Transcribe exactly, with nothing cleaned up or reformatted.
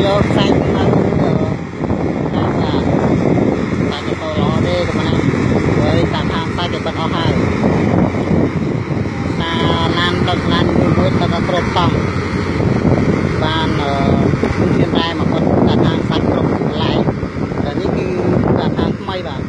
vô xanh nó đang là tại cái tàu lo đi của mình với cả tham sai cái bật áo hai là lan đợt lan với tàu nó trộn tòng và thiên tai mà còn cả tham sai trộn lại ở những cái cả tham may vào